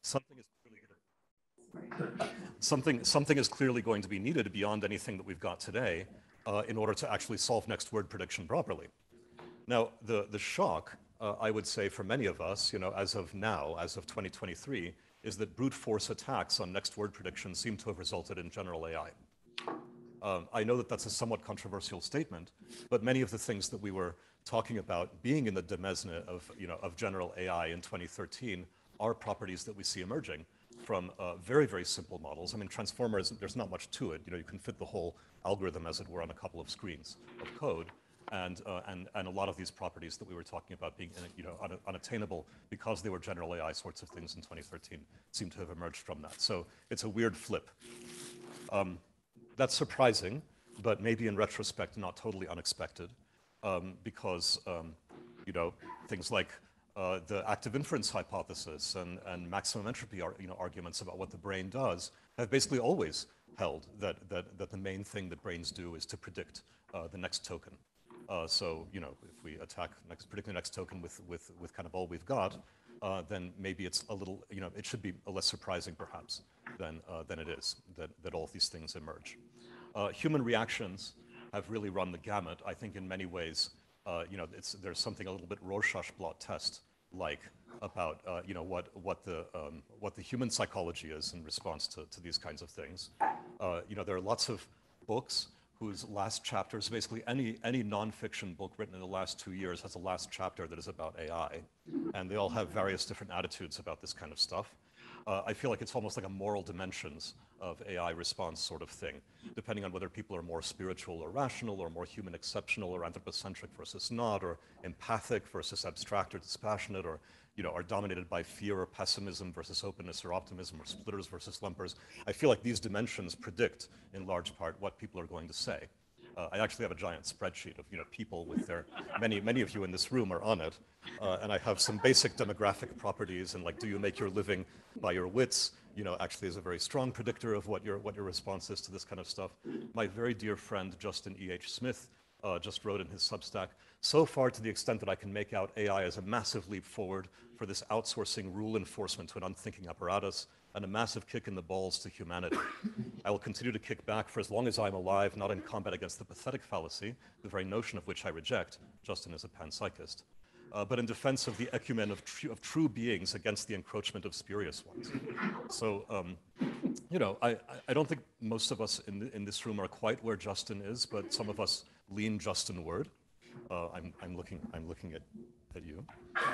something is clearly something is clearly going to be needed beyond anything that we've got today in order to actually solve next word prediction properly. Now, the shock, I would say, for many of us, as of now, as of 2023, is that brute force attacks on next word prediction seem to have resulted in general AI. I know that that's a somewhat controversial statement, but many of the things that we were talking about being in the demesne of general AI in 2013 are properties that we see emerging from very, very simple models. I mean, transformers, there's not much to it. You can fit the whole algorithm, as it were, on a couple of screens of code. And a lot of these properties that we were talking about being unattainable because they were general AI sorts of things in 2013 seem to have emerged from that. So it's a weird flip. That's surprising, but maybe in retrospect not totally unexpected, because things like the active inference hypothesis and maximum entropy arguments about what the brain does have basically always held that the main thing that brains do is to predict the next token. So if we predict the next token with kind of all we've got, then maybe it's a little, it should be less surprising perhaps than it is that all of these things emerge. Human reactions have really run the gamut. I think in many ways, there's something a little bit Rorschach blot test like about what the human psychology is in response to these kinds of things. There are lots of books whose last chapters, basically any nonfiction book written in the last 2 years has a last chapter that is about AI, and they all have various different attitudes about this kind of stuff. I feel like it's almost like a moral dimensions of AI response sort of thing, depending on whether people are more spiritual or rational, or more human exceptional or anthropocentric versus not, or empathic versus abstract or dispassionate, or are dominated by fear or pessimism versus openness or optimism, or splitters versus lumpers. I feel like these dimensions predict, in large part, what people are going to say. I actually have a giant spreadsheet of people with their, many of you in this room are on it, and I have some basic demographic properties, and like, do you make your living by your wits? Actually is a very strong predictor of what your response is to this kind of stuff. My very dear friend Justin E.H. Smith just wrote in his Substack, so far to the extent that I can make out AI as a massive leap forward for this outsourcing rule enforcement to an unthinking apparatus, and a massive kick in the balls to humanity. I will continue to kick back for as long as I'm alive, not in combat against the pathetic fallacy, the very notion of which I reject. Justin is a panpsychist. But in defense of the ecumen of true beings against the encroachment of spurious ones. So, I don't think most of us in this room are quite where Justin is, but some of us lean Justin-ward. I'm looking at you.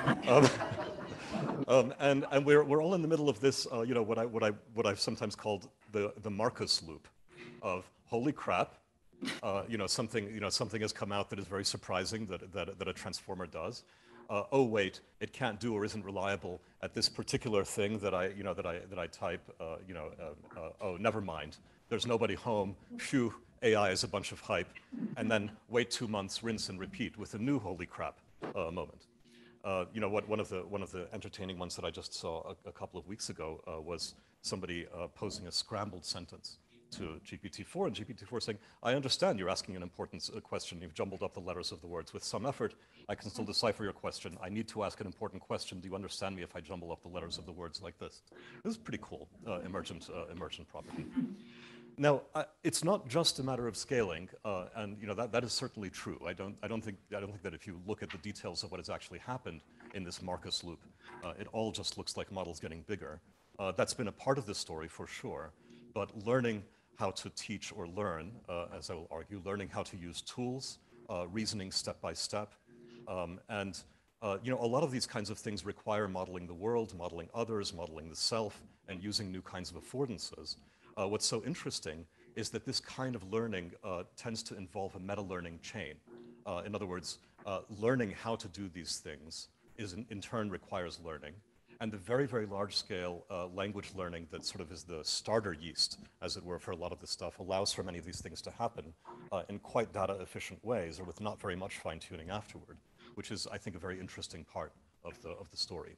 And we're all in the middle of this, what I've sometimes called the Marcus loop of holy crap, something has come out that is very surprising that a transformer does. Oh wait, it can't do or isn't reliable at this particular thing that I type. Oh, never mind. There's nobody home. Phew, AI is a bunch of hype. And then wait 2 months, rinse and repeat with a new holy crap moment. One of the entertaining ones that I just saw a couple of weeks ago was somebody posing a scrambled sentence to GPT-4, and GPT-4 saying, I understand you're asking an important question. You've jumbled up the letters of the words. With some effort, I can still decipher your question. I need to ask an important question. Do you understand me if I jumble up the letters of the words like this? This is pretty cool, emergent property. Now, it's not just a matter of scaling, and that is certainly true. I don't think that if you look at the details of what has actually happened in this Marcus loop, it all just looks like models getting bigger. That's been a part of the story for sure, but learning how to teach or learn, as I will argue, learning how to use tools, reasoning step by step, and a lot of these kinds of things require modeling the world, modeling others, modeling the self, and using new kinds of affordances. What's so interesting is that this kind of learning tends to involve a meta-learning chain. In other words, learning how to do these things in turn requires learning. And the very, very large-scale language learning that sort of is the starter yeast, as it were, for a lot of this stuff, allows for many of these things to happen in quite data-efficient ways, or with not very much fine-tuning afterward, which is, I think, a very interesting part of the story.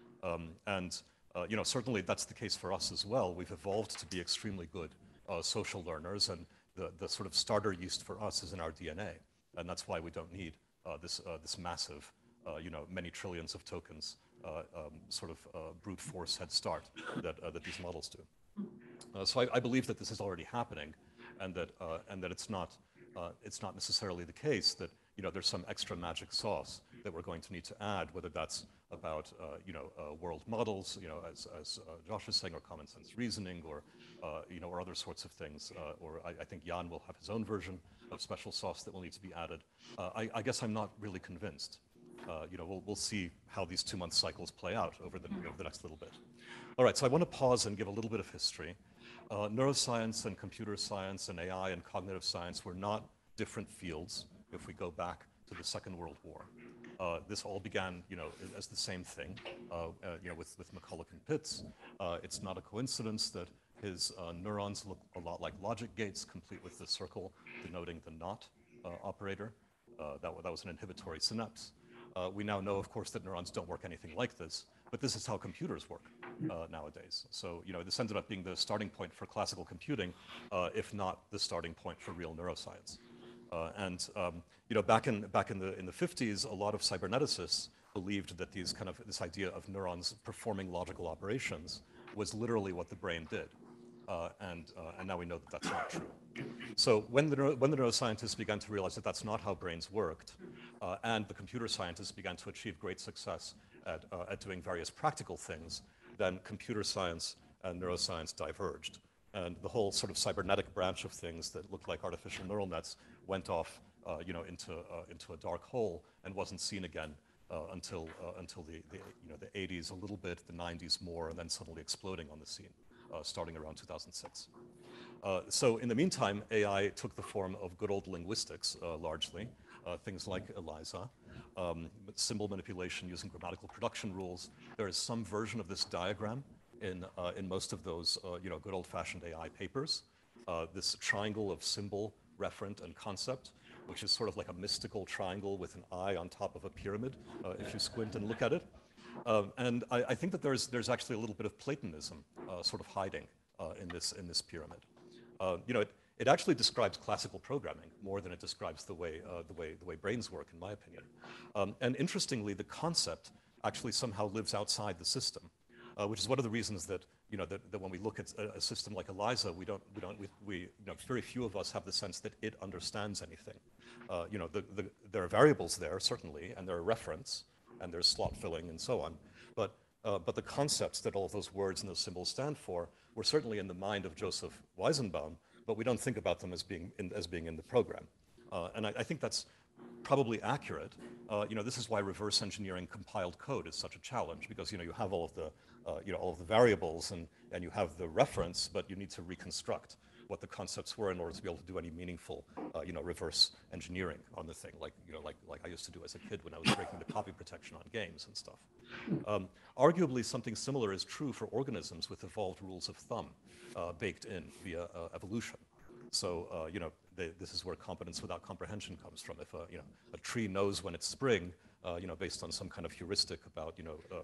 Certainly that's the case for us as well. We've evolved to be extremely good social learners, and the sort of starter yeast for us is in our DNA, and that's why we don't need this massive, many trillions of tokens sort of brute force head start that these models do. So I believe that this is already happening, and that it's not necessarily the case that there's some extra magic sauce that we're going to need to add, whether that's about world models, as Josh is saying, or common sense reasoning, or or other sorts of things. Or I think Jan will have his own version of special sauce that will need to be added. I guess I'm not really convinced. We'll see how these 2-month cycles play out over the next little bit. All right, so I want to pause and give a little bit of history. Neuroscience and computer science and AI and cognitive science were not different fields if we go back to the Second World War. This all began, as the same thing, with McCulloch and Pitts. It's not a coincidence that his neurons look a lot like logic gates, complete with the circle denoting the not operator. That was an inhibitory synapse. We now know, of course, that neurons don't work anything like this, but this is how computers work nowadays. So, this ended up being the starting point for classical computing, if not the starting point for real neuroscience. Back in the 50s, a lot of cyberneticists believed that this idea of neurons performing logical operations was literally what the brain did. And now we know that that's not true. So when the neuroscientists began to realize that that's not how brains worked, and the computer scientists began to achieve great success at doing various practical things, then computer science and neuroscience diverged. And the whole sort of cybernetic branch of things that looked like artificial neural nets went off, into a dark hole and wasn't seen again until the 80s a little bit, the 90s more, and then suddenly exploding on the scene, starting around 2006. So in the meantime, AI took the form of good old linguistics, largely, things like ELIZA, symbol manipulation using grammatical production rules. There is some version of this diagram in most of those good old-fashioned AI papers. This triangle of symbol, referent, and concept, which is sort of like a mystical triangle with an eye on top of a pyramid, if you squint and look at it. And I think that there's actually a little bit of Platonism sort of hiding in this pyramid. It actually describes classical programming more than it describes the way brains work, in my opinion. And interestingly, the concept actually somehow lives outside the system, which is one of the reasons that that when we look at a system like ELIZA, very few of us have the sense that it understands anything. There are variables there, certainly, and there are reference, and there's slot filling and so on, but the concepts that all of those words and those symbols stand for were certainly in the mind of Joseph Weizenbaum, but we don't think about them as being in the program. And I think that's probably accurate. This is why reverse engineering compiled code is such a challenge, because you have all of the variables and you have the reference, but you need to reconstruct what the concepts were in order to be able to do any meaningful, reverse engineering on the thing, like I used to do as a kid when I was breaking the copy protection on games and stuff. Arguably, something similar is true for organisms with evolved rules of thumb baked in via evolution. So, this is where competence without comprehension comes from. If a tree knows when it's spring, based on some kind of heuristic about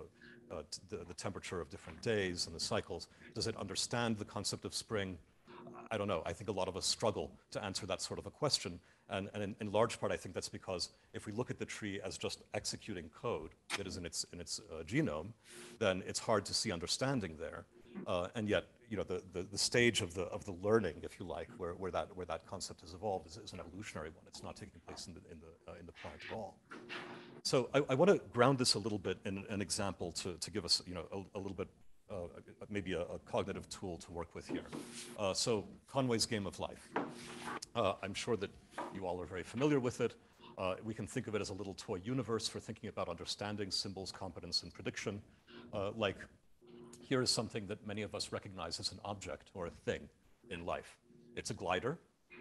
the temperature of different days and the cycles, does it understand the concept of spring? I don't know. I think a lot of us struggle to answer that sort of a question. And in large part, I think that's because if we look at the tree as just executing code that is in its genome, then it's hard to see understanding there. And yet, the stage of the learning, if you like, where that concept has evolved is an evolutionary one. It's not taking place in the plant at all. So I want to ground this a little bit in an example to give us a little bit maybe a cognitive tool to work with here. So Conway's Game of Life. I'm sure that you all are very familiar with it. We can think of it as a little toy universe for thinking about understanding symbols, competence, and prediction. Like, here is something that many of us recognize as an object or a thing in life. It's a glider.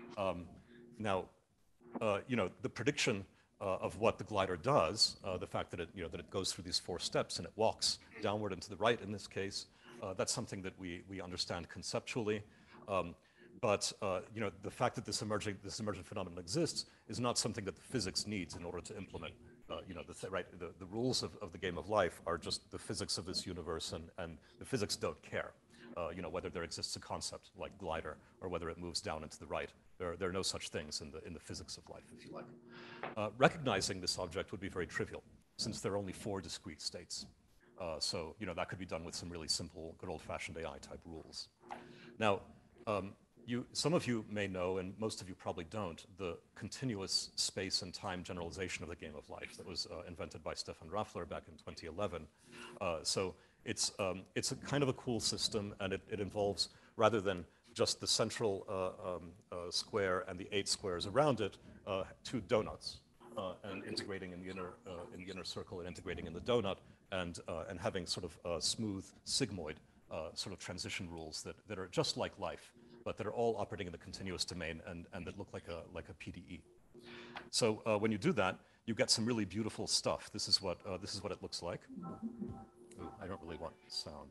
Now, the prediction of what the glider does, the fact that it goes through these 4 steps and it walks downward and to the right in this case, that's something that we understand conceptually. But the fact that this emergent phenomenon exists is not something that the physics needs in order to implement. The rules of the game of life are just the physics of this universe, and the physics don't care. Whether there exists a concept like glider or whether it moves down and to the right. There are no such things in the physics of life, if you like. Recognizing this object would be very trivial, since there are only 4 discrete states. So, that could be done with some really simple, good old-fashioned AI type rules. Now, some of you may know, and most of you probably don't, the continuous space and time generalization of the game of life that was invented by Stefan Raffler back in 2011. So it's a kind of a cool system, and it involves, rather than just the central square and the 8 squares around it, 2 donuts, and integrating in the inner circle and integrating in the donut, and having sort of smooth sigmoid sort of transition rules that are just like life, but that are all operating in the continuous domain and that look like a PDE. So when you do that, you get some really beautiful stuff. This is what it looks like. Ooh, I don't really want sound.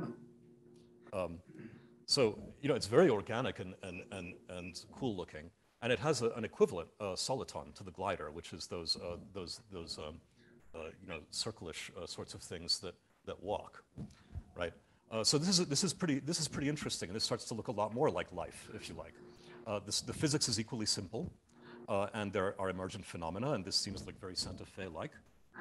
So it's very organic and cool looking, and it has an equivalent soliton to the glider, which is those circlish sorts of things that walk, right? So this is pretty interesting, and this starts to look a lot more like life, if you like. The physics is equally simple, and there are emergent phenomena, and this seems like very Santa Fe-like.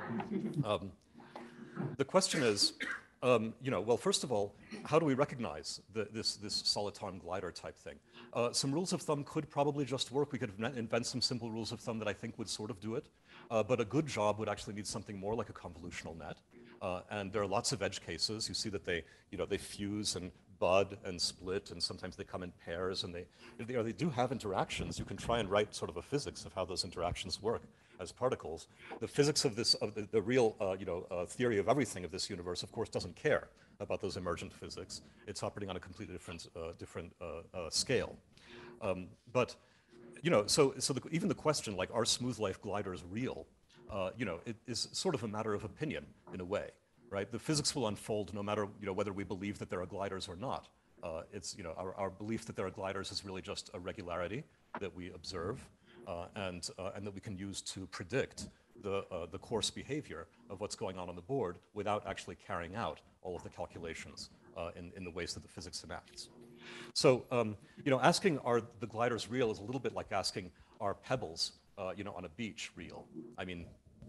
The question is, well, first of all, how do we recognize this soliton glider type thing? Some rules of thumb could probably just work. We could invent some simple rules of thumb that I think would sort of do it. But a good job would actually need something more like a convolutional net. And there are lots of edge cases. You see that they fuse and bud and split, and sometimes they come in pairs, and they do have interactions. You can try and write sort of a physics of how those interactions work as particles. The physics of the real theory of everything of this universe, of course, doesn't care about those emergent physics. It's operating on a completely different scale. But so even the question, like, are smooth life gliders real? It is sort of a matter of opinion in a way, right? The physics will unfold no matter whether we believe that there are gliders or not. It's our belief that there are gliders is really just a regularity that we observe, and that we can use to predict the course behavior of what's going on the board without actually carrying out all of the calculations in the ways that the physics enacts. So, asking are the gliders real is a little bit like asking are pebbles, on a beach real? I mean,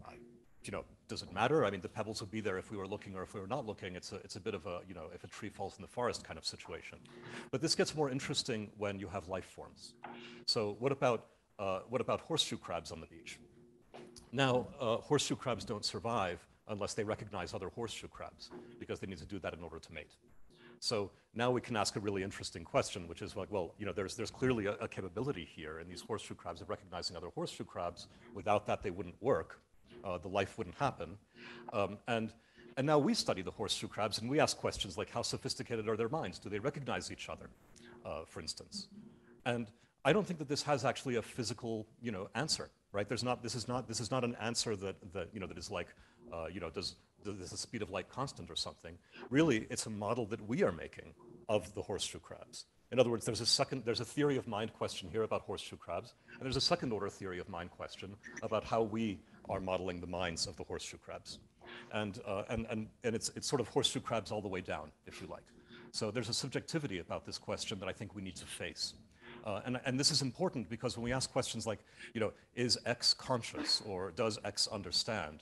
does it matter? I mean, the pebbles would be there if we were looking or if we were not looking. It's a bit of a, if a tree falls in the forest kind of situation. But this gets more interesting when you have life forms. So what about horseshoe crabs on the beach? Now, horseshoe crabs don't survive unless they recognize other horseshoe crabs, because they need to do that in order to mate. So now we can ask a really interesting question, which is like, well, there's clearly a capability here in these horseshoe crabs of recognizing other horseshoe crabs. Without that, they wouldn't work. The life wouldn't happen. And now we study the horseshoe crabs, and we ask questions like, how sophisticated are their minds? Do they recognize each other, for instance? And I don't think that this has actually a physical, answer, right? This is not an answer that is like, does the speed of light constant or something. Really, it's a model that we are making of the horseshoe crabs. In other words, there's a theory of mind question here about horseshoe crabs, and there's a second order theory of mind question about how we are modeling the minds of the horseshoe crabs. And it's sort of horseshoe crabs all the way down, if you like. So there's a subjectivity about this question that I think we need to face. And this is important because when we ask questions like, is X conscious, or does X understand?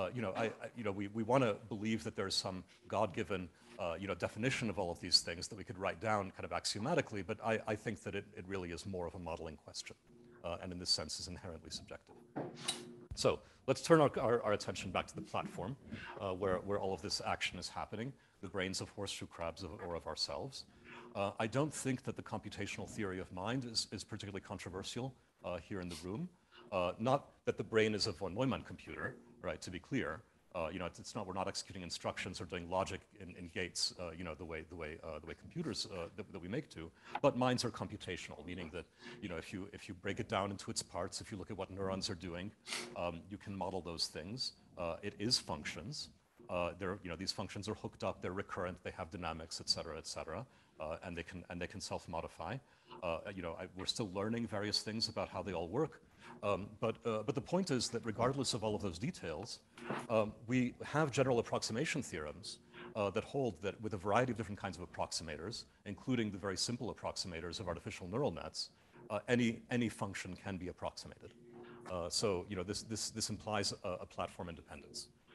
We want to believe that there's some God-given, definition of all of these things that we could write down kind of axiomatically, but I think that it really is more of a modeling question, and in this sense is inherently subjective. So let's turn our attention back to the platform, where all of this action is happening, the brains of horseshoe crabs or of ourselves. I don't think that the computational theory of mind is particularly controversial here in the room. Not that the brain is a von Neumann computer, right, to be clear. It's not, we're not executing instructions or doing logic in gates, the way computers that we make do. But minds are computational, meaning that, if you break it down into its parts, if you look at what neurons are doing, you can model those things. It is functions. These functions are hooked up, they're recurrent, they have dynamics, et cetera, and they can self-modify. We're still learning various things about how they all work. But the point is that regardless of all of those details, we have general approximation theorems that hold that with a variety of different kinds of approximators, including the very simple approximators of artificial neural nets, any function can be approximated. So this implies a platform independence.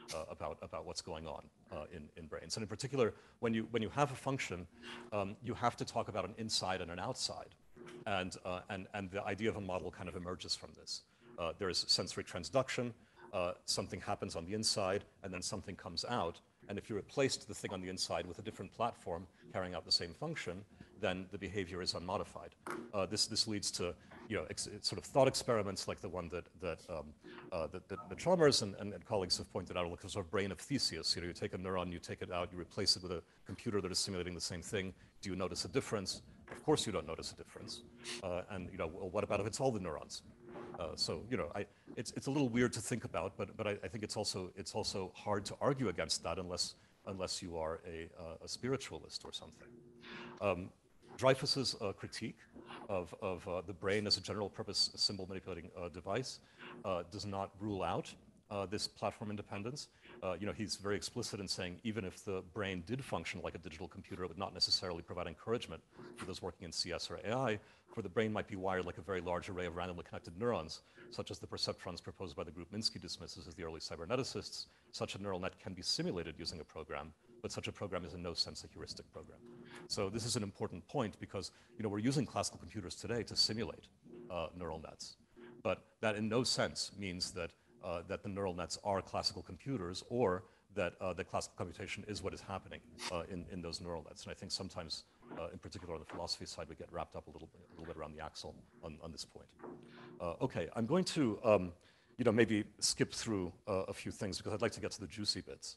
about what's going on in brains. And in particular, when you have a function, you have to talk about an inside and an outside. And the idea of a model kind of emerges from this. There is sensory transduction, something happens on the inside, and then something comes out. And if you replaced the thing on the inside with a different platform carrying out the same function, then the behavior is unmodified. This leads to sort of thought experiments like the one that Chalmers and colleagues have pointed out, like the sort of brain of Theseus. You take a neuron, you take it out, you replace it with a computer that is simulating the same thing. Do you notice a difference? Of course you don't notice a difference. And well, what about if it's all the neurons? So it's a little weird to think about, but I think it's also hard to argue against that unless you are a spiritualist or something. Dreyfus's critique of the brain as a general purpose symbol manipulating device does not rule out this platform independence. He's very explicit in saying even if the brain did function like a digital computer, it would not necessarily provide encouragement for those working in CS or AI, for the brain might be wired like a very large array of randomly connected neurons, such as the perceptrons proposed by the group Minsky dismisses as the early cyberneticists. Such a neural net can be simulated using a program, but such a program is in no sense a heuristic program. So this is an important point because we're using classical computers today to simulate neural nets, but that in no sense means that the neural nets are classical computers or that the classical computation is what is happening in those neural nets. And I think sometimes, in particular on the philosophy side, we get wrapped up a little bit around the axle on this point. Okay, I'm going to maybe skip through a few things because I'd like to get to the juicy bits.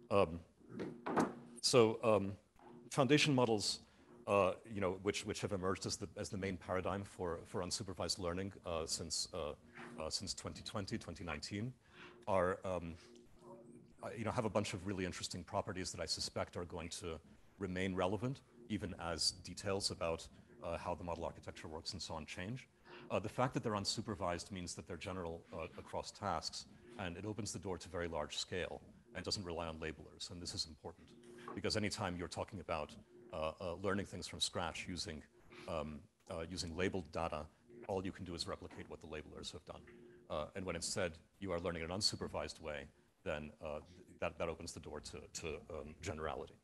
Foundation models, which have emerged as the main paradigm for unsupervised learning since 2020, 2019, are have a bunch of really interesting properties that I suspect are going to remain relevant even as details about how the model architecture works and so on change. The fact that they're unsupervised means that they're general across tasks, and it opens the door to very large scale and doesn't rely on labelers. And this is important because anytime you're talking about learning things from scratch using labeled data, all you can do is replicate what the labelers have done. And when instead you are learning in an unsupervised way, then that opens the door to generality.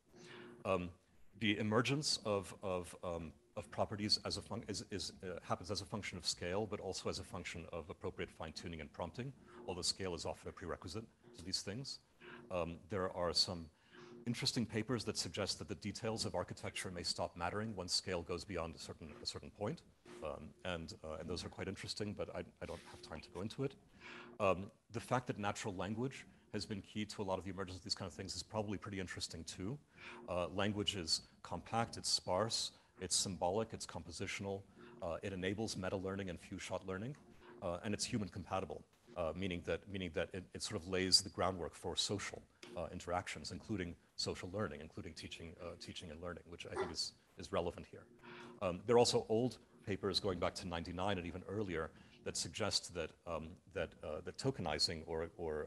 The emergence of properties as happens as a function of scale, but also as a function of appropriate fine-tuning and prompting, although scale is often a prerequisite to these things. There are some interesting papers that suggest that the details of architecture may stop mattering once scale goes beyond a certain point. And those are quite interesting, but I don't have time to go into it. The fact that natural language has been key to a lot of the emergence of these kind of things is probably pretty interesting too. Language is compact, it's sparse, it's symbolic, it's compositional, it enables meta-learning and few-shot learning, and it's human compatible, meaning that it sort of lays the groundwork for social interactions, including social learning, including teaching and learning, which I think is relevant here. There are also old papers going back to '99 and even earlier that suggest that tokenizing or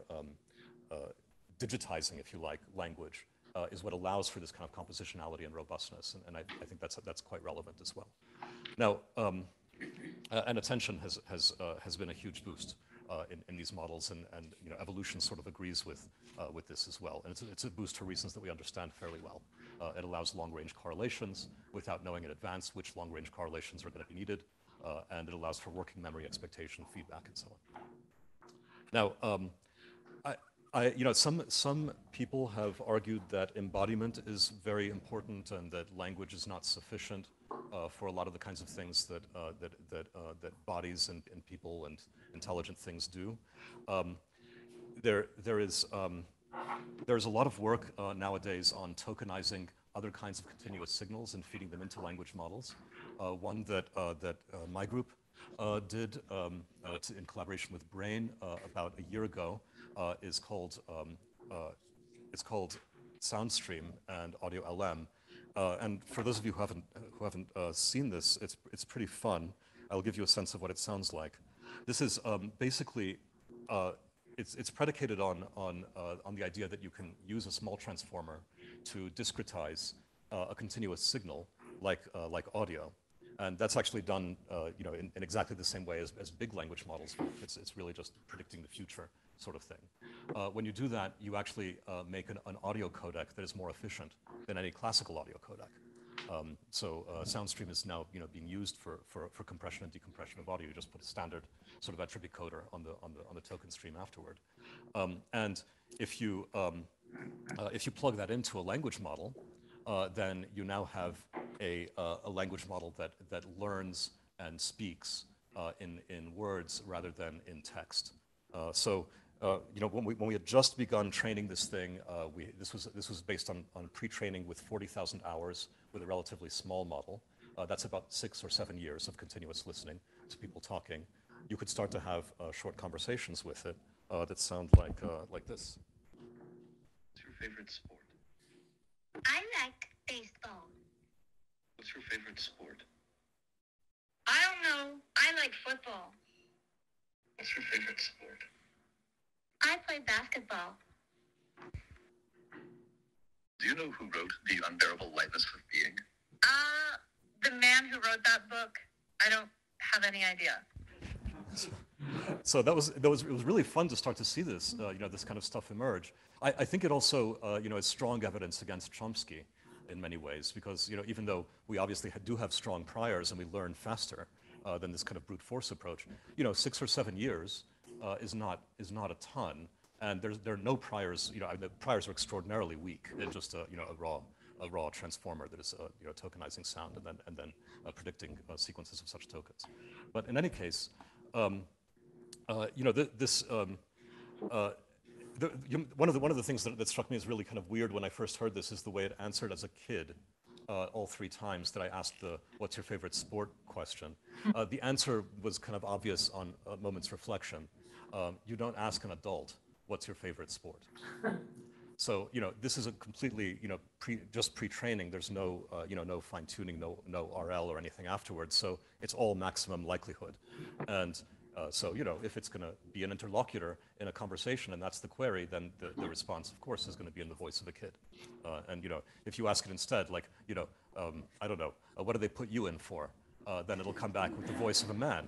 digitizing, if you like, language is what allows for this kind of compositionality and robustness, and I think that's quite relevant as well. Now, and attention has been a huge boost in these models, and evolution sort of agrees with this as well, and it's a boost for reasons that we understand fairly well. It allows long-range correlations without knowing in advance which long-range correlations are going to be needed, and it allows for working memory expectation, feedback, and so on. Now, some people have argued that embodiment is very important and that language is not sufficient for a lot of the kinds of things that bodies and people and intelligent things do. There's a lot of work nowadays on tokenizing other kinds of continuous signals and feeding them into language models. One that my group did in collaboration with Brain about a year ago is called SoundStream and AudioLM. And for those of you who haven't seen this, it's pretty fun. I'll give you a sense of what it sounds like. This is basically it's predicated on the idea that you can use a small transformer to discretize a continuous signal like audio. And that's actually done in exactly the same way as big language models. It's really just predicting the future sort of thing. When you do that, you actually make an audio codec that is more efficient than any classical audio codec. SoundStream is now being used for compression and decompression of audio. You just put a standard sort of entropy coder on the token stream afterward. And if you plug that into a language model, then you now have a language model that learns and speaks in words rather than in text. When we had just begun training this thing, this was based on pre-training with 40,000 hours with a relatively small model. That's about 6 or 7 years of continuous listening to people talking. You could start to have short conversations with it that sound like this. What's your favorite sport? I like baseball. What's your favorite sport? I don't know. I like football. What's your favorite sport? I play basketball. Do you know who wrote The Unbearable Lightness of Being? The man who wrote that book. I don't have any idea. So it was really fun to start to see this, this kind of stuff emerge. I think it also, is strong evidence against Chomsky in many ways, because, even though we obviously do have strong priors and we learn faster than this kind of brute force approach, 6 or 7 years is not a ton, and there are no priors. The priors are extraordinarily weak in just a raw transformer that is tokenizing sound and then predicting sequences of such tokens. But in any case, one of the things that struck me as really kind of weird when I first heard this is the way it answered as a kid. All 3 times that I asked the "What's your favorite sport?" question. The answer was kind of obvious on a moment's reflection. You don't ask an adult, "What's your favorite sport?" So this is a completely just pre-training. There's no no fine-tuning, no RL or anything afterwards. So it's all maximum likelihood. And so if it's going to be an interlocutor in a conversation and that's the query, then the response, of course, is going to be in the voice of a kid. And if you ask it instead, like I don't know, what do they put you in for? Then it'll come back with the voice of a man.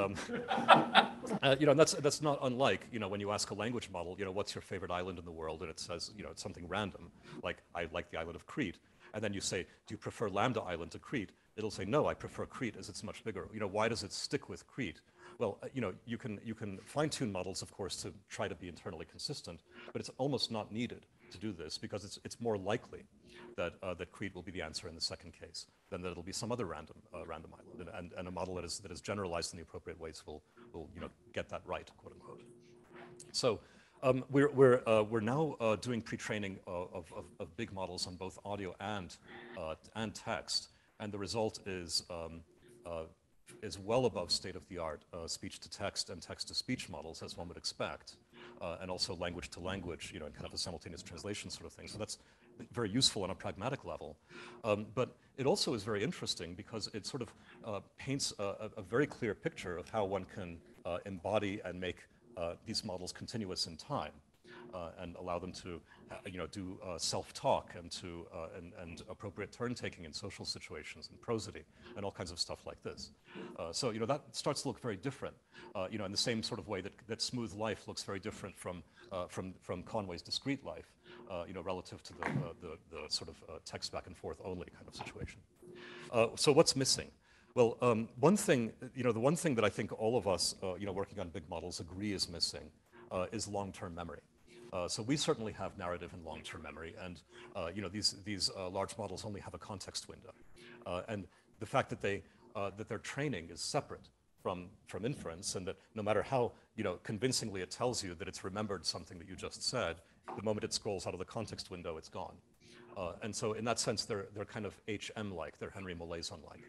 And that's not unlike when you ask a language model, what's your favorite island in the world, and it says it's something random, like I like the island of Crete, and then you say, do you prefer Lambda Island to Crete? It'll say, no, I prefer Crete as it's much bigger. Why does it stick with Crete? Well, you can fine-tune models, of course, to try to be internally consistent, but it's almost not needed to do this because it's more likely that Crete will be the answer in the second case than that it'll be some other random island, and a model that is generalized in the appropriate ways will get that right, quote unquote. So we're now doing pre-training of big models on both audio and text, and the result is well above state-of-the-art speech-to-text and text-to-speech models, as one would expect, and also language-to-language, in kind of a simultaneous translation sort of thing. So that's very useful on a pragmatic level. But it also is very interesting because it sort of paints a very clear picture of how one can embody and make these models continuous in time. And allow them to, do self-talk and appropriate turn-taking in social situations and prosody and all kinds of stuff like this. So that starts to look very different, in the same sort of way that smooth life looks very different from Conway's discrete life, relative to the sort of text back and forth only kind of situation. So what's missing? Well, the one thing that I think all of us, working on big models agree is missing is long-term memory. So we certainly have narrative and long-term memory, and these large models only have a context window, and the fact that their training is separate from inference, and that no matter how convincingly it tells you that it's remembered something that you just said, the moment it scrolls out of the context window, it's gone. And so in that sense, they're kind of HM-like, they're Henry Molaison-like.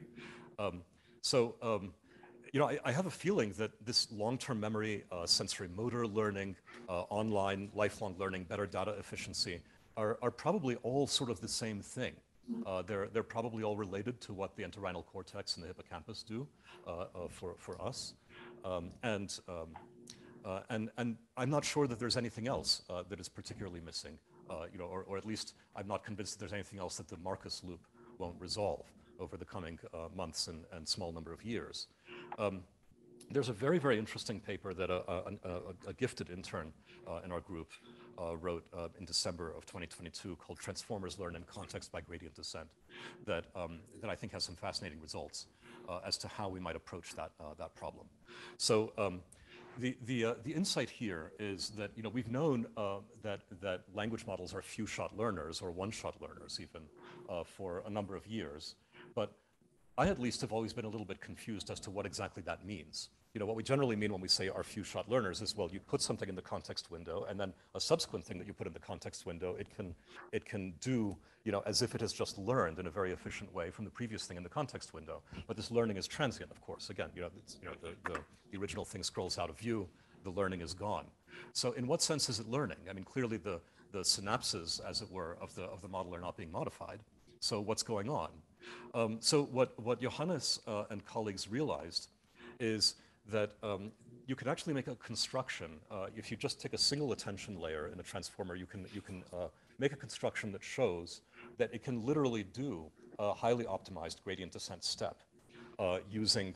I have a feeling that this long-term memory, sensory motor learning, online, lifelong learning, better data efficiency are probably all sort of the same thing. They're probably all related to what the entorhinal cortex and the hippocampus do for us. And I'm not sure that there's anything else that is particularly missing, or at least I'm not convinced that there's anything else that the Marcus loop won't resolve over the coming months and small number of years. there's a very, very interesting paper that a gifted intern in our group wrote in December of 2022 called Transformers Learn in Context by Gradient Descent that I think has some fascinating results as to how we might approach that problem. So the insight here is that we've known that language models are few-shot learners or one-shot learners even for a number of years, but I at least have always been a little bit confused as to what exactly that means. What we generally mean when we say are few-shot learners is, well, you put something in the context window, and then a subsequent thing that you put in the context window, it can do, as if it has just learned in a very efficient way from the previous thing in the context window. But this learning is transient, of course. Again, the original thing scrolls out of view, the learning is gone. So in what sense is it learning? I mean, clearly the synapses, as it were, of the model are not being modified. So what's going on? So what Johannes and colleagues realized is that you can actually make a construction. If you just take a single attention layer in a transformer, you can make a construction that shows that it can literally do a highly optimized gradient descent step using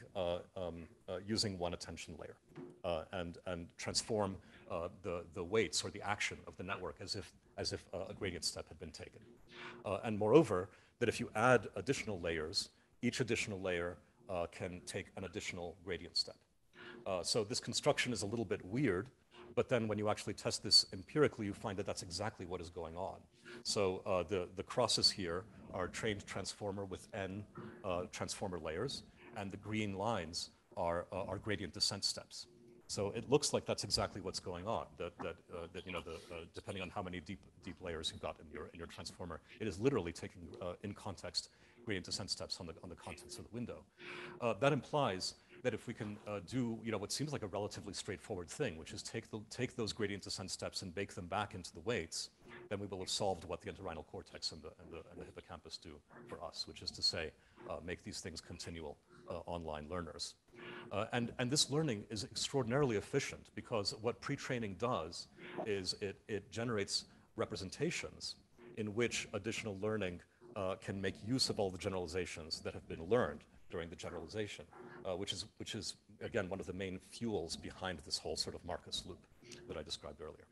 one attention layer and transform the weights or the action of the network as if a gradient step had been taken. And moreover, that if you add additional layers, each additional layer can take an additional gradient step. So this construction is a little bit weird, but then when you actually test this empirically, you find that that's exactly what is going on. So the crosses here are trained transformer with n transformer layers, and the green lines are gradient descent steps. So it looks like that's exactly what's going on. That depending on how many deep layers you've got in your transformer, it is literally taking in context gradient descent steps on the contents of the window. That implies that if we can do what seems like a relatively straightforward thing, which is take those gradient descent steps and bake them back into the weights, then we will have solved what the entorhinal cortex and the hippocampus do for us, which is to say, make these things continual online learners. And this learning is extraordinarily efficient because what pre-training does is it generates representations in which additional learning can make use of all the generalizations that have been learned during the generalization, which is again one of the main fuels behind this whole sort of Marcus loop that I described earlier.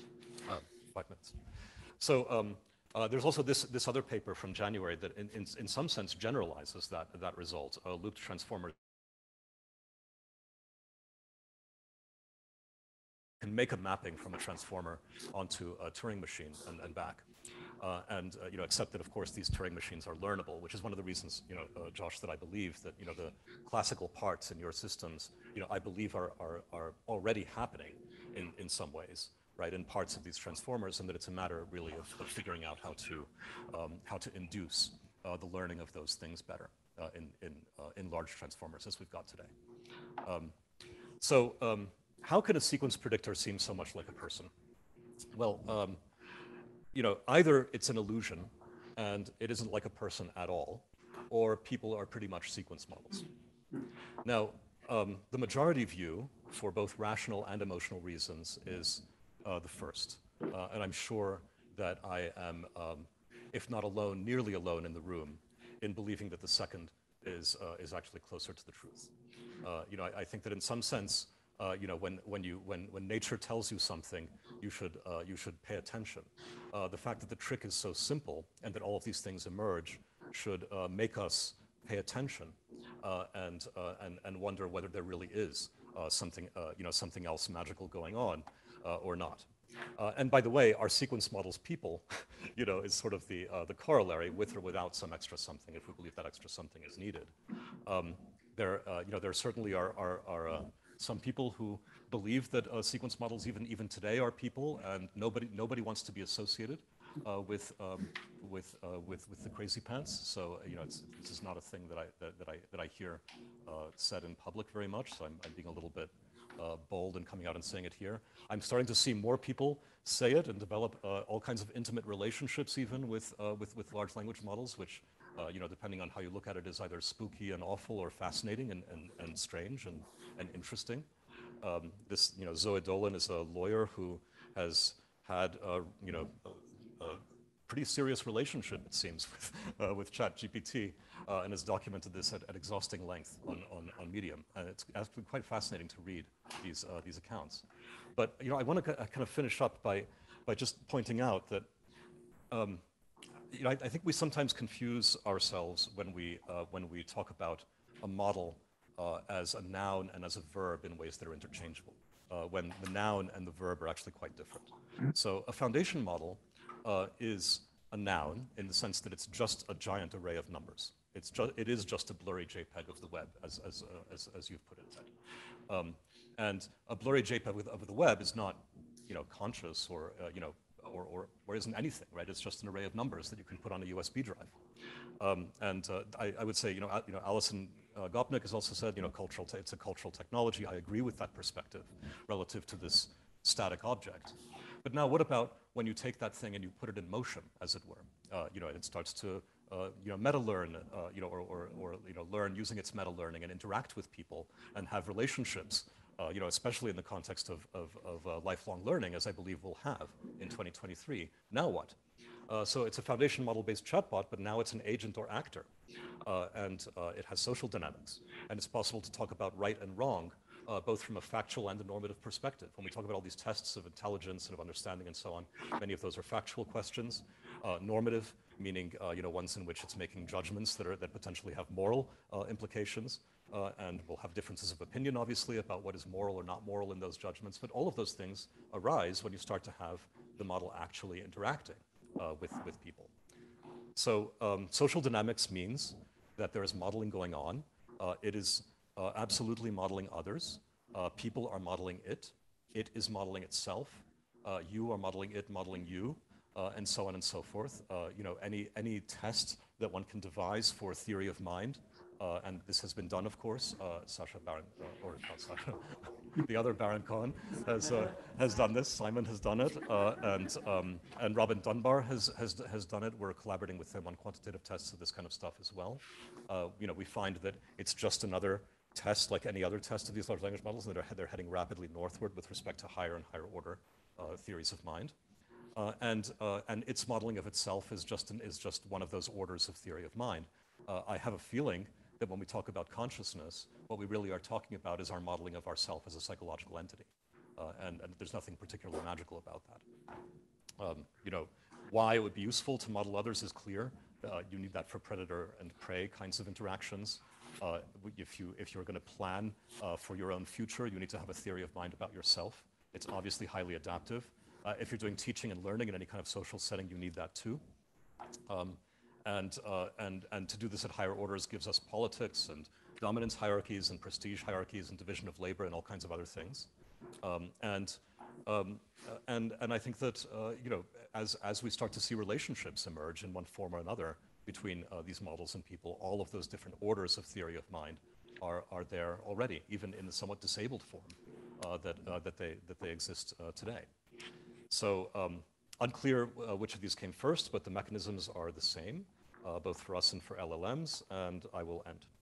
5 minutes. So there's also this other paper from January that in some sense generalizes that result. Looped transformers can make a mapping from a transformer onto a Turing machine and back. Except that, of course, these Turing machines are learnable, which is one of the reasons, Josh, that I believe that, the classical parts in your systems, I believe are already happening in some ways, right, in parts of these transformers, and that it's a matter really of figuring out how to induce the learning of those things better in large transformers as we've got today. How can a sequence predictor seem so much like a person? Well, either it's an illusion and it isn't like a person at all, or people are pretty much sequence models. Now, the majority view for both rational and emotional reasons is the first. And I'm sure that I am, if not alone, nearly alone in the room in believing that the second is actually closer to the truth. I think that in some sense, when nature tells you something, you should pay attention. The fact that the trick is so simple and that all of these things emerge should make us pay attention and wonder whether there really is something else magical going on or not. And by the way, our sequence models people, is sort of the corollary with or without some extra something, if we believe that extra something is needed. There certainly are some people who believe that sequence models even today are people, and nobody wants to be associated with the crazy pants. So this is not a thing that I hear said in public very much. So I'm being a little bit bold in coming out and saying it here. I'm starting to see more people say it and develop all kinds of intimate relationships even with large language models, which depending on how you look at it, is either spooky and awful or fascinating and strange and interesting. Zoe Dolan is a lawyer who has had pretty serious relationship, it seems, with ChatGPT, and has documented this at exhausting length on Medium. And it's actually quite fascinating to read these accounts. But I want to kind of finish up by just pointing out that I think we sometimes confuse ourselves when we talk about a model as a noun and as a verb in ways that are interchangeable, when the noun and the verb are actually quite different. So a foundation model is a noun in the sense that it's just a giant array of numbers. It is just a blurry JPEG of the web, as you've put it. And a blurry JPEG of the web is not, conscious or isn't anything, right? It's just an array of numbers that you can put on a USB drive. I would say, Alison Gopnik has also said, it's a cultural technology. I agree with that perspective relative to this static object. But now, what about when you take that thing and you put it in motion, as it were? It starts to meta-learn, or learn using its meta-learning and interact with people and have relationships. Especially in the context of lifelong learning, as I believe we'll have in 2023. Now what? So it's a foundation model-based chatbot, but now it's an agent or actor. And it has social dynamics. And it's possible to talk about right and wrong, both from a factual and a normative perspective. When we talk about all these tests of intelligence and of understanding and so on, many of those are factual questions. Normative, meaning ones in which it's making judgments that potentially have moral implications. And we'll have differences of opinion, obviously, about what is moral or not moral in those judgments. But all of those things arise when you start to have the model actually interacting with people. So social dynamics means that there is modeling going on. It is absolutely modeling others. People are modeling it. It is modeling itself. You are modeling it, modeling you, and so on and so forth. Any test that one can devise for a theory of mind, and this has been done, of course. Sacha Baron, or not Sacha, the other Baron Cohen has done this. Simon has done it, and Robin Dunbar has done it. We're collaborating with him on quantitative tests of this kind of stuff as well. We find that it's just another test, like any other test of these large language models, and they're heading rapidly northward with respect to higher and higher order theories of mind. And its modeling of itself is just one of those orders of theory of mind. I have a feeling that when we talk about consciousness, what we really are talking about is our modeling of ourself as a psychological entity. And there's nothing particularly magical about that. Why it would be useful to model others is clear. You need that for predator and prey kinds of interactions. If you're going to plan for your own future, you need to have a theory of mind about yourself. It's obviously highly adaptive. If you're doing teaching and learning in any kind of social setting, you need that too. And to do this at higher orders gives us politics and dominance hierarchies and prestige hierarchies and division of labor and all kinds of other things. And I think that as we start to see relationships emerge in one form or another between these models and people, all of those different orders of theory of mind are there already, even in the somewhat disabled form that they exist today. So unclear which of these came first, but the mechanisms are the same, both for us and for LLMs, and I will end.